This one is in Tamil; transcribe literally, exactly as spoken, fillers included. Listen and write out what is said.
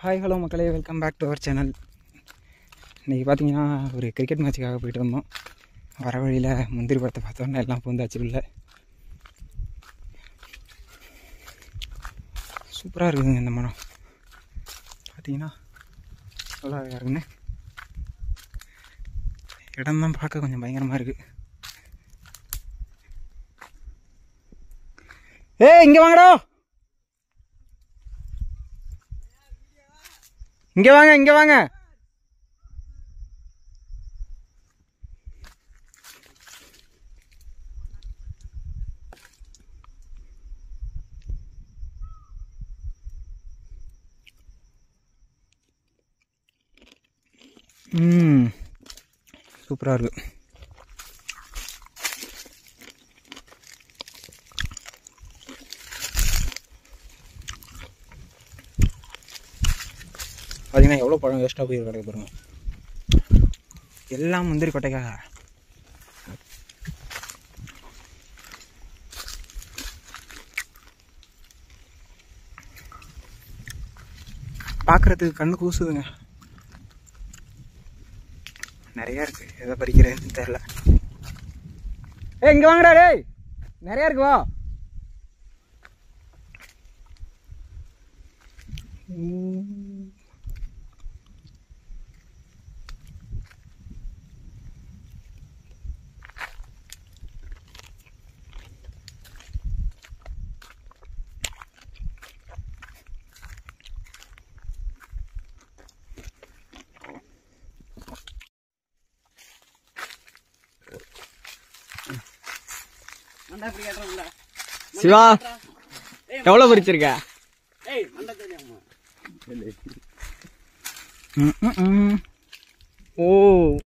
ஹாய் ஹலோ மக்களே, welcome back to our channel. இன்றைக்கி பார்த்தீங்கன்னா ஒரு கிரிக்கெட் மேட்சுக்காக போய்ட்டு வந்தோம். வர வழியில் முந்திரி பழத்தை பார்த்தோன்னா எல்லாம் பூந்தாச்சு உள்ள. சூப்பராக இருக்குதுங்க இந்த மரம். பார்த்தீங்கன்னா நல்லா இருக்குங்க. இடம் தான் பார்க்க கொஞ்சம் பயங்கரமாக இருக்குது. ஏய் இங்கே வாங்கடா, இங்கே வாங்க இங்கே வாங்க. ம் சூப்பராக இருக்கு. பார்த்தீங்கன்னா எவ்வளோ பழம் வேஸ்ட்டாக போய் கிடைக்க பாருங்க. எல்லாம் முந்திரி கொட்டைக்காக. பார்க்குறதுக்கு கண்ணு கூசுதுங்க. நிறையா இருக்குது, எதை பறிக்கிறேன்னு தெரில. ஏ இங்கே வாங்கடா டேய், நிறையா இருக்கு வா. சிவா எவ்வளவு பறிச்சிருக்க? ஓ